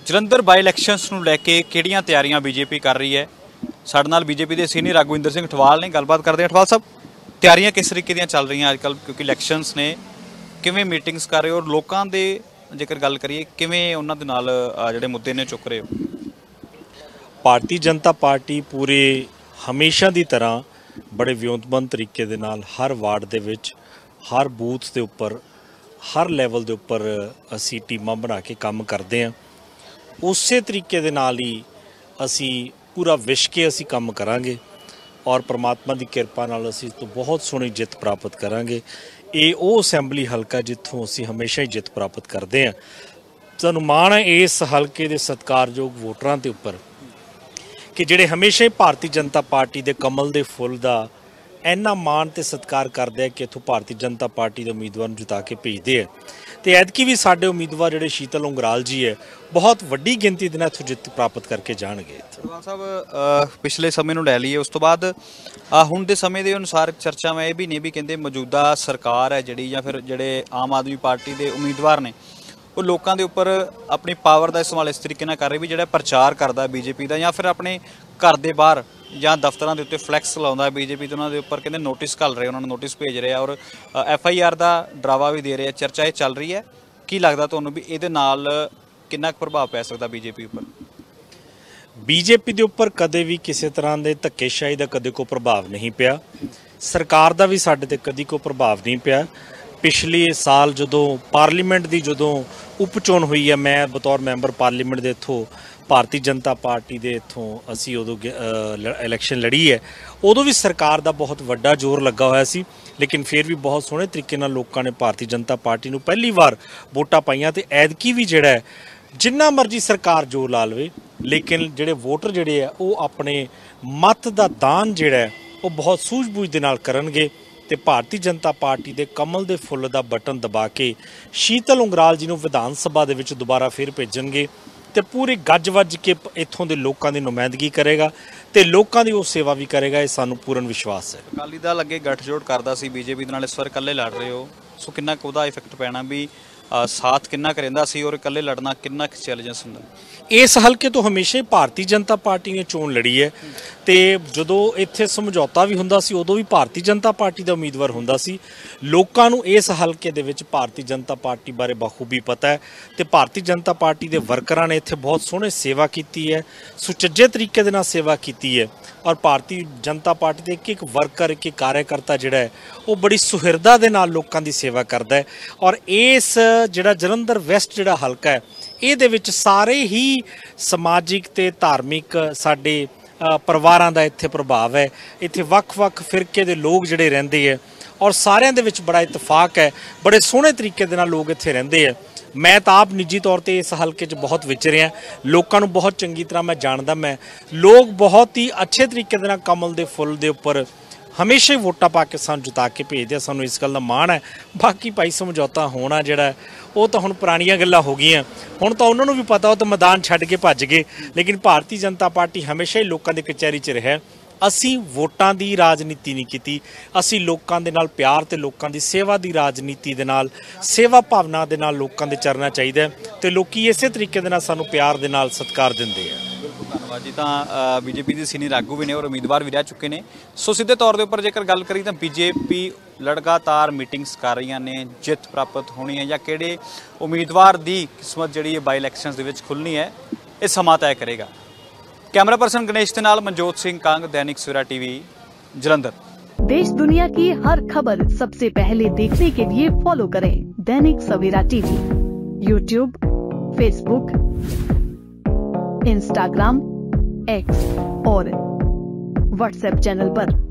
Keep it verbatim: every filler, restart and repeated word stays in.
ਜਲੰਧਰ ਬਾਈ elections ਨੂੰ ਲੈ ਕੇ ਕਿਹੜੀਆਂ ਤਿਆਰੀਆਂ ਬੀਜੇਪੀ ਕਰ ਰਹੀ ਹੈ। ਸਾਡੇ ਨਾਲ ਬੀਜੇਪੀ ਦੇ ਸੀਨੀਅਰ ਆਗੂ ਇੰਦਰ ਸਿੰਘ ਠਵਾਲ ਨੇ ਗੱਲਬਾਤ ਕਰਦੇ ਹਾਂ। ਠਵਾਲ ਸਾਹਿਬ, ਤਿਆਰੀਆਂ ਕਿਸ ਤਰੀਕੇ ਦੀਆਂ ਚੱਲ ਰਹੀਆਂ ਅੱਜ ਕੱਲ੍ਹ, ਕਿਉਂਕਿ ਇਲੈਕਸ਼ਨਸ ਨੇ, ਕਿਵੇਂ ਮੀਟਿੰਗਸ ਕਰ ਰਹੇ ਹੋ ਔਰ ਲੋਕਾਂ ਦੇ ਜੇਕਰ ਗੱਲ ਕਰੀਏ ਕਿਵੇਂ ਉਹਨਾਂ ਦੇ ਨਾਲ ਜਿਹੜੇ ਮੁੱਦੇ ਨੇ ਚੁੱਕ ਰਹੇ ਹੋ? ਭਾਰਤੀ ਜਨਤਾ ਪਾਰਟੀ ਪੂਰੇ ਹਮੇਸ਼ਾ ਦੀ ਤਰ੍ਹਾਂ ਬੜੇ ਵਿਉਂਤਬੰਦ ਤਰੀਕੇ ਦੇ ਨਾਲ ਹਰ ਵਾਰਡ ਦੇ ਵਿੱਚ, ਹਰ ਬੂਥ ਦੇ ਉੱਪਰ, ਹਰ ਲੈਵਲ ਦੇ ਉੱਪਰ ਅਸੀਂ ਟੀਮਾਂ ਬਣਾ ਕੇ ਕੰਮ ਕਰਦੇ ਹਾਂ। ਉਸੇ ਤਰੀਕੇ ਦੇ ਨਾਲ ਹੀ ਅਸੀਂ ਪੂਰਾ ਵਿਸ਼ ਕੇ ਅਸੀਂ ਕੰਮ ਕਰਾਂਗੇ ਔਰ ਪ੍ਰਮਾਤਮਾ ਦੀ ਕਿਰਪਾ ਨਾਲ ਅਸੀਂ ਤੋਂ ਬਹੁਤ ਸੋਹਣੀ ਜਿੱਤ ਪ੍ਰਾਪਤ ਕਰਾਂਗੇ। ਇਹ ਉਹ ਅਸੈਂਬਲੀ ਹਲਕਾ ਜਿੱਥੋਂ ਅਸੀਂ ਹਮੇਸ਼ਾ ਹੀ ਜਿੱਤ ਪ੍ਰਾਪਤ ਕਰਦੇ ਹਾਂ। ਸਾਨੂੰ ਮਾਣ ਹੈ ਇਸ ਹਲਕੇ ਦੇ ਸਤਿਕਾਰਯੋਗ ਵੋਟਰਾਂ ਦੇ ਉੱਪਰ ਕਿ ਜਿਹੜੇ ਹਮੇਸ਼ਾ ਹੀ ਭਾਰਤੀ ਜਨਤਾ ਪਾਰਟੀ ਦੇ ਕਮਲ ਦੇ ਫੁੱਲ ਦਾ ਇੰਨਾ ਮਾਣ ਤੇ ਸਤਿਕਾਰ ਕਰਦੇ ਆ ਕਿ ਇੱਥੋਂ ਭਾਰਤੀ ਜਨਤਾ ਪਾਰਟੀ ਦੇ ਉਮੀਦਵਾਰ ਨੂੰ ਜਿਤਾ ਕੇ ਭੇਜਦੇ ਆ। ਤੇ ਐਤਕੀ ਵੀ ਸਾਡੇ ਉਮੀਦਵਾਰ ਜਿਹੜੇ ਸ਼ੀਤਲ ਉਂਗਰਾਲ ਜੀ ਹੈ ਬਹੁਤ ਵੱਡੀ ਗਿਣਤੀ ਦੇ ਨਾਲ ਇੱਥੋਂ ਜਿੱਤ ਪ੍ਰਾਪਤ ਕਰਕੇ ਜਾਣਗੇ। ਠਵਾਲ ਸਾਹਿਬ, ਪਿਛਲੇ ਸਮੇਂ ਨੂੰ ਲੈ ਲਈਏ, ਉਸ ਤੋਂ ਬਾਅਦ ਹੁਣ ਦੇ ਸਮੇਂ ਦੇ ਅਨੁਸਾਰ ਚਰਚਾਵਾਂ ਇਹ ਵੀ ਨੇ ਵੀ ਕਹਿੰਦੇ ਮੌਜੂਦਾ ਸਰਕਾਰ ਹੈ ਜਿਹੜੀ, ਜਾਂ ਫਿਰ ਜਿਹੜੇ ਆਮ ਆਦਮੀ ਪਾਰਟੀ ਦੇ ਉਮੀਦਵਾਰ ਨੇ, ਉਹ ਲੋਕਾਂ ਦੇ ਉੱਪਰ ਆਪਣੀ ਪਾਵਰ ਦਾ ਇਸਤੇਮਾਲ ਇਸ ਤਰੀਕੇ ਨਾਲ ਕਰ ਰਹੇ ਵੀ ਜਿਹੜਾ ਪ੍ਰਚਾਰ ਕਰਦਾ ਬੀਜੇਪੀ ਦਾ, ਜਾਂ ਫਿਰ ਆਪਣੇ ਘਰ ਦੇ ਬਾਹਰ ਜਾਂ ਦਫ਼ਤਰਾਂ ਦੇ ਉੱਤੇ ਫਲੈਕਸ ਲਾਉਂਦਾ ਬੀਜੇਪੀ ਤੇ ਉਹਨਾਂ ਦੇ ਉੱਪਰ ਕਹਿੰਦੇ ਨੋਟਿਸ ਘੱਲ ਰਹੇ, ਉਹਨਾਂ ਨੂੰ ਨੋਟਿਸ ਭੇਜ ਰਹੇ ਆ ਔਰ ਐਫ ਆਈ ਆਰ ਦਾ ਡਰਾਵਾ ਵੀ ਦੇ ਰਹੇ ਆ। ਚਰਚਾ ਇਹ ਚੱਲ ਰਹੀ ਹੈ। ਕੀ ਲੱਗਦਾ ਤੁਹਾਨੂੰ ਵੀ ਇਹਦੇ ਨਾਲ ਕਿੰਨਾ ਕੁ ਪ੍ਰਭਾਵ ਪੈ ਸਕਦਾ ਬੀਜੇਪੀ ਉੱਪਰ? ਬੀਜੇਪੀ ਦੇ ਉੱਪਰ ਕਦੇ ਵੀ ਕਿਸੇ ਤਰ੍ਹਾਂ ਦੇ ਧੱਕੇਸ਼ਾਹੀ ਦਾ ਕਦੇ ਕੋਈ ਪ੍ਰਭਾਵ ਨਹੀਂ ਪਿਆ। ਸਰਕਾਰ ਦਾ ਵੀ ਸਾਡੇ ਤੇ ਕਦੀ ਕੋਈ ਪ੍ਰਭਾਵ ਨਹੀਂ ਪਿਆ। ਪਿਛਲੇ ਸਾਲ ਜਦੋਂ ਪਾਰਲੀਮੈਂਟ ਦੀ ਜਦੋਂ ਉਪ ਚੋਣ ਹੋਈ ਹੈ, ਮੈਂ ਬਤੌਰ ਮੈਂਬਰ ਪਾਰਲੀਮੈਂਟ ਦੇ ਇੱਥੋਂ ਭਾਰਤੀ ਜਨਤਾ ਪਾਰਟੀ ਦੇ ਇੱਥੋਂ ਅਸੀਂ ਉਦੋਂ ਇਲੈਕਸ਼ਨ ਲੜੀ ਹੈ, ਉਦੋਂ ਵੀ ਸਰਕਾਰ ਦਾ ਬਹੁਤ ਵੱਡਾ ਜ਼ੋਰ ਲੱਗਾ ਹੋਇਆ ਸੀ। ਲੇਕਿਨ ਫਿਰ ਵੀ ਬਹੁਤ ਸੋਹਣੇ ਤਰੀਕੇ ਨਾਲ ਲੋਕਾਂ ਨੇ ਭਾਰਤੀ ਜਨਤਾ ਪਾਰਟੀ ਨੂੰ ਪਹਿਲੀ ਵਾਰ ਵੋਟਾਂ ਪਾਈਆਂ। ਤੇ ਐਤਕੀ ਵੀ ਜਿਹੜਾ ਹੈ ਜਿੰਨਾ ਮਰਜ਼ੀ ਸਰਕਾਰ ਜ਼ੋਰ ਲਾ ਲਵੇ, ਲੇਕਿਨ ਜਿਹੜੇ ਵੋਟਰ ਜਿਹੜੇ ਆ ਉਹ ਆਪਣੇ ਮਤ ਦਾ ਦਾਨ ਜਿਹੜਾ ਹੈ ਉਹ ਬਹੁਤ ਸੂਝ-ਬੂਝ ਦੇ ਨਾਲ ਕਰਨਗੇ ਤੇ ਭਾਰਤੀ ਜਨਤਾ ਪਾਰਟੀ ਦੇ ਕਮਲ ਦੇ ਫੁੱਲ ਦਾ ਬਟਨ ਦਬਾ ਕੇ ਸ਼ੀਤਲ ਉਂਗਰਾਲ ਜੀ ਨੂੰ ਵਿਧਾਨ ਸਭਾ ਦੇ ਵਿੱਚ ਦੁਬਾਰਾ ਫਿਰ ਭੇਜਣਗੇ ਤੇ ਪੂਰੇ ਗੱਜ ਵੱਜ ਕੇ ਇੱਥੋਂ ਦੇ ਲੋਕਾਂ ਦੀ ਨੁਮਾਇੰਦਗੀ ਕਰੇਗਾ ਤੇ ਲੋਕਾਂ ਦੀ ਉਹ ਸੇਵਾ ਵੀ ਕਰੇਗਾ। ਇਹ ਸਾਨੂੰ ਪੂਰਨ ਵਿਸ਼ਵਾਸ ਹੈ। ਅਕਾਲੀ ਦਲ ਅੱਗੇ ਗੱਠਜੋੜ ਕਰਦਾ ਸੀ ਬੀਜੇਪੀ ਦੇ ਨਾਲ, ਇਸ ਵਾਰ ਇਕੱਲੇ ਲੜ ਰਹੇ ਹੋ, ਸੋ ਕਿੰਨਾ ਕੁ ਉਹਦਾ ਇਫੈਕਟ ਪੈਣਾ ਵੀ ਸਾਥ ਕਿੰਨਾ ਕੁ ਰਹਿੰਦਾ ਸੀ ਔਰ ਇਕੱਲੇ ਲੜਨਾ ਕਿੰਨਾ ਕੁ ਚੈਲੰਜਸ ਹੁੰਦਾ? ਇਸ ਹਲਕੇ ਤੋਂ ਹਮੇਸ਼ਾ ਹੀ ਭਾਰਤੀ ਜਨਤਾ ਪਾਰਟੀ ਨੇ ਚੋਣ ਲੜੀ ਹੈ ਤੇ ਜਦੋਂ ਇੱਥੇ ਸਮਝੌਤਾ ਵੀ ਹੁੰਦਾ ਸੀ ਉਦੋਂ ਵੀ ਭਾਰਤੀ ਜਨਤਾ ਪਾਰਟੀ ਦਾ ਉਮੀਦਵਾਰ ਹੁੰਦਾ ਸੀ। ਲੋਕਾਂ ਨੂੰ ਇਸ ਹਲਕੇ ਦੇ ਵਿੱਚ ਭਾਰਤੀ ਜਨਤਾ ਪਾਰਟੀ ਬਾਰੇ ਬਖੂਬੀ ਪਤਾ ਹੈ ਤੇ ਭਾਰਤੀ ਜਨਤਾ ਪਾਰਟੀ ਦੇ ਵਰਕਰਾਂ ਨੇ ਇੱਥੇ ਬਹੁਤ ਸੋਹਣੇ ਸੇਵਾ ਕੀਤੀ ਹੈ, ਸੁਚੱਜੇ ਤਰੀਕੇ ਦੇ ਨਾਲ ਸੇਵਾ ਕੀਤੀ ਹੈ ਔਰ ਭਾਰਤੀ ਜਨਤਾ ਪਾਰਟੀ ਦੇ ਇੱਕ ਇੱਕ ਵਰਕਰ, ਇੱਕ ਇੱਕ ਕਾਰਜਕਰਤਾ ਜਿਹੜਾ ਹੈ ਉਹ ਬੜੀ ਸੁਹਿਰਦਾ ਦੇ ਨਾਲ ਲੋਕਾਂ ਦੀ ਸੇਵਾ ਕਰਦਾ ਹੈ। ਔਰ ਇਸ ਜਿਹੜਾ ਜਲੰਧਰ ਵੈਸਟ ਜਿਹੜਾ ਹਲਕਾ ਹੈ ਇਹਦੇ ਵਿੱਚ ਸਾਰੇ ਹੀ ਸਮਾਜਿਕ ਤੇ ਧਾਰਮਿਕ ਸਾਡੇ ਪਰਿਵਾਰਾਂ ਦਾ ਇੱਥੇ ਪ੍ਰਭਾਵ ਹੈ। ਇੱਥੇ ਵੱਖ-ਵੱਖ ਫਿਰਕੇ ਦੇ ਲੋਕ ਜਿਹੜੇ ਰਹਿੰਦੇ ਹੈ ਔਰ ਸਾਰਿਆਂ ਦੇ ਵਿੱਚ ਬੜਾ ਇਤਫਾਕ ਹੈ, ਬੜੇ ਸੋਹਣੇ ਤਰੀਕੇ ਦੇ ਨਾਲ ਲੋਕ ਇੱਥੇ ਰਹਿੰਦੇ ਹੈ। ਮੈਂ ਤਾਂ ਆਪ ਨਿੱਜੀ ਤੌਰ ਤੇ ਇਸ ਹਲਕੇ 'ਚ ਬਹੁਤ ਵਿਚਰਿਆ, ਲੋਕਾਂ ਨੂੰ ਬਹੁਤ ਚੰਗੀ ਤਰ੍ਹਾਂ ਮੈਂ ਜਾਣਦਾ। ਮੈਂ ਲੋਕ ਬਹੁਤ ਹੀ ਅੱਛੇ ਤਰੀਕੇ ਦੇ ਨਾਲ ਕਮਲ ਦੇ ਫੁੱਲ ਦੇ ਉੱਪਰ ਹਮੇਸ਼ਾ ਹੀ ਵੋਟਾਂ ਪਾ ਕੇ ਸਾਨੂੰ ਜਿਤਾ ਕੇ ਭੇਜਦੇ ਆ। ਸਾਨੂੰ ਇਸ ਗੱਲ ਦਾ ਮਾਣ ਹੈ। ਬਾਕੀ ਭਾਈ ਸਮਝੌਤਾ ਹੋਣਾ ਜਿਹੜਾ ਉਹ ਤਾਂ ਹੁਣ ਪੁਰਾਣੀਆਂ ਗੱਲਾਂ ਹੋ ਗਈਆਂ, ਹੁਣ ਤਾਂ ਉਹਨਾਂ ਨੂੰ ਵੀ ਪਤਾ, ਉਹ ਤਾਂ ਮੈਦਾਨ ਛੱਡ ਕੇ ਭੱਜ ਗਏ। ਲੇਕਿਨ ਭਾਰਤੀ ਜਨਤਾ ਪਾਰਟੀ ਹਮੇਸ਼ਾ ਹੀ ਲੋਕਾਂ ਦੇ ਕਚਹਿਰੀ 'ਚ ਰਿਹਾ। ਅਸੀਂ ਵੋਟਾਂ ਦੀ ਰਾਜਨੀਤੀ ਨਹੀਂ ਕੀਤੀ, ਅਸੀਂ ਲੋਕਾਂ ਦੇ ਨਾਲ ਪਿਆਰ ਤੇ ਲੋਕਾਂ ਦੀ ਸੇਵਾ ਦੀ ਰਾਜਨੀਤੀ ਦੇ ਨਾਲ, ਸੇਵਾ ਭਾਵਨਾ ਦੇ ਨਾਲ ਲੋਕਾਂ ਦੇ ਚਰਨਾ ਚਾਹੀਦਾ ਤੇ ਲੋਕੀ ਇਸੇ ਤਰੀਕੇ ਦੇ ਨਾਲ ਸਾਨੂੰ ਪਿਆਰ ਦੇ ਨਾਲ ਸਤਿਕਾਰ ਦਿੰਦੇ ਆ। ਧੰਨਵਾਦ ਜੀ। ਤਾਂ ਬੀਜੇਪੀ ਦੇ ਸੀਨੀਅਰ ਆਗੂ ਵੀ ਨੇ ਔਰ ਉਮੀਦਵਾਰ ਵੀ ਰਹਿ ਚੁੱਕੇ ਨੇ। ਸੋ ਸਿੱਧੇ ਤੌਰ ਦੇ ਉੱਪਰ ਜੇਕਰ ਗੱਲ ਕਰੀ ਤਾਂ ਬੀਜੇਪੀ ਲਗਾਤਾਰ ਮੀਟਿੰਗਸ ਕਰ ਰਹੀਆਂ ਨੇ, ਜਿੱਤ ਪ੍ਰਾਪਤ ਹੋਣੀ ਹੈ ਜਾਂ ਕਿਹੜੇ ਉਮੀਦਵਾਰ ਦੀ ਕਿਸਮਤ ਜਿਹੜੀ ਹੈ ਬਾਈ ਇਲੈਕਸ਼ਨਸ ਦੇ ਵਿੱਚ ਖੁੱਲ੍ਹਣੀ ਹੈ, ਇਹ ਸਮਾਂ ਤੈਅ ਕਰੇਗਾ। कैमरा पर्सन गणेश के नाल मनजोत सिंह कांग, दैनिक सवेरा टीवी, जलंधर। देश दुनिया की हर खबर सबसे पहले देखने के लिए फॉलो करें Dainik Savera TV, YouTube, Facebook, Instagram, X और व्हाट्सएप चैनल पर।